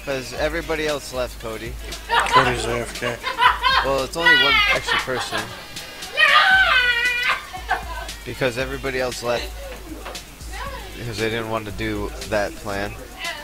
Because everybody else left, Cody. Cody's AFK. Well, it's only one extra person. Because everybody else left. Because they didn't want to do that plan.